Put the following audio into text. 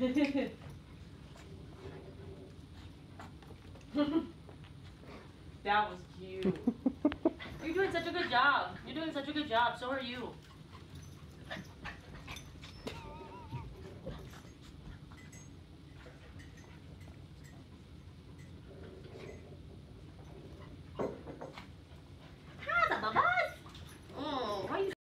That was cute. You're doing such a good job. You're doing such a good job. So are you.